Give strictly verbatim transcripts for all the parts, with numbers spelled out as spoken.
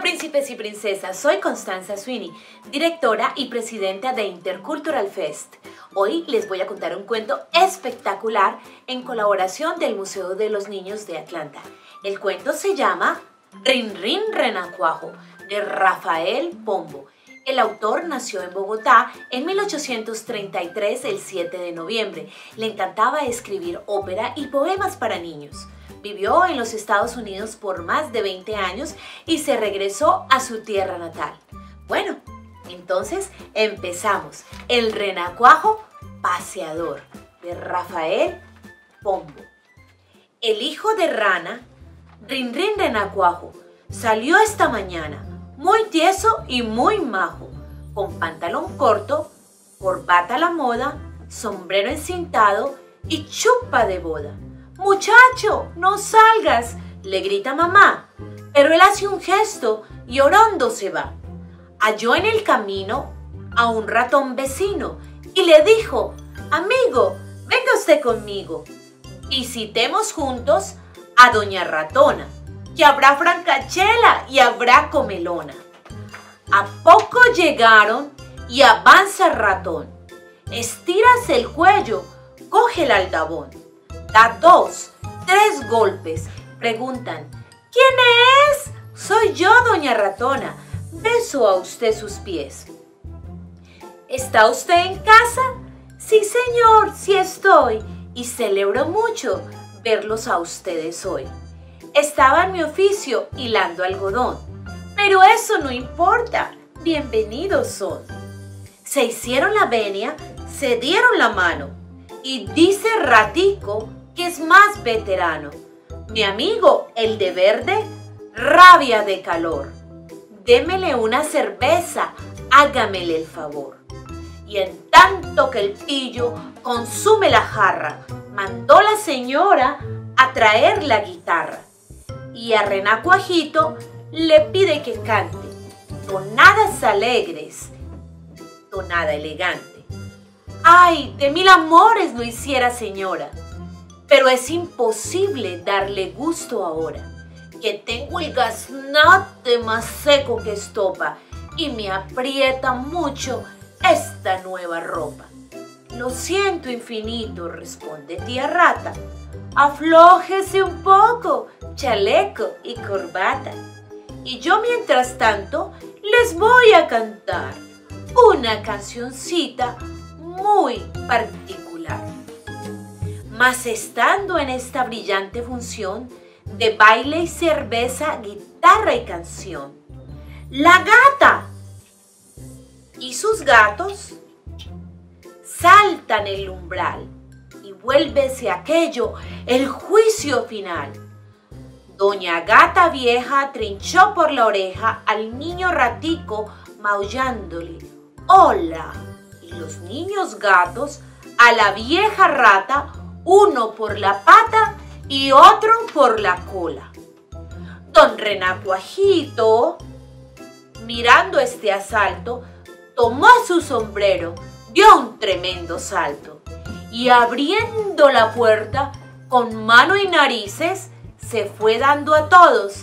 príncipes y princesas, soy Constanza Sweeney, directora y presidenta de Intercultural Fest. Hoy les voy a contar un cuento espectacular en colaboración del Museo de los Niños de Atlanta. El cuento se llama Rin Rin Renacuajo, de Rafael Pombo. El autor nació en Bogotá en mil ochocientos treinta y tres, el siete de noviembre. Le encantaba escribir ópera y poemas para niños. Vivió en los Estados Unidos por más de veinte años y se regresó a su tierra natal. Bueno, entonces empezamos. El Renacuajo Paseador, de Rafael Pombo. El hijo de rana, Rin Rin Renacuajo, salió esta mañana, muy tieso y muy majo, con pantalón corto, corbata a la moda, sombrero encintado y chupa de boda. «Muchacho, no salgas», le grita mamá, pero él hace un gesto y orondo se va. Halló en el camino a un ratón vecino y le dijo: «Amigo, venga usted conmigo. Visitemos juntos a doña Ratona, que habrá francachela y habrá comelona». A poco llegaron y avanza el ratón. Estiras el cuello, coge el aldabón. Da dos, tres golpes. Preguntan: «¿Quién es?». «Soy yo, doña Ratona. Beso a usted sus pies». «¿Está usted en casa?». «Sí, señor, sí estoy, y celebro mucho verlos a ustedes hoy. Estaba en mi oficio hilando algodón, pero eso no importa, bienvenidos son». Se hicieron la venia, se dieron la mano, y dice Ratico, que es más veterano: «Mi amigo, el de verde, rabia de calor. Démele una cerveza, hágamele el favor». Y en tanto que el pillo consume la jarra, mandó la señora a traer la guitarra. Y a Renacuajito le pide que cante tonadas alegres, tonada elegante. «Ay, de mil amores lo hiciera, señora, pero es imposible darle gusto ahora, que tengo el gaznate más seco que estopa y me aprieta mucho esta nueva ropa». «Lo siento infinito», responde tía Rata, «aflójese un poco, chaleco y corbata, y yo mientras tanto les voy a cantar una cancioncita muy particular». Mas estando en esta brillante función de baile y cerveza, guitarra y canción, la gata y sus gatos saltan el umbral y vuélvese aquello el juicio final. Doña Gata Vieja trinchó por la oreja al niño Ratico maullándole: «Hola». Y los niños gatos a la vieja rata, uno por la pata y otro por la cola. Don Renacuajito, mirando este asalto, tomó su sombrero, dio un tremendo salto y abriendo la puerta con mano y narices, se fue dando a todos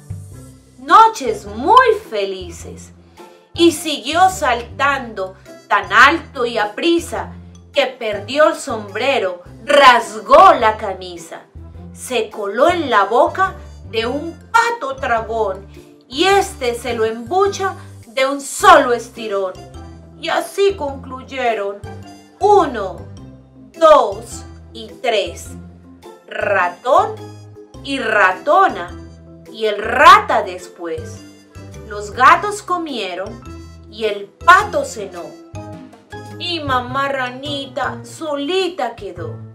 noches muy felices. Y siguió saltando tan alto y aprisa que perdió el sombrero, rasgó la camisa, se coló en la boca de un pato tragón y este se lo embucha de un solo estirón. Y así concluyeron uno, dos y tres, ratón y ratona, y el rata después. Los gatos comieron y el pato cenó, y mamá ranita solita quedó.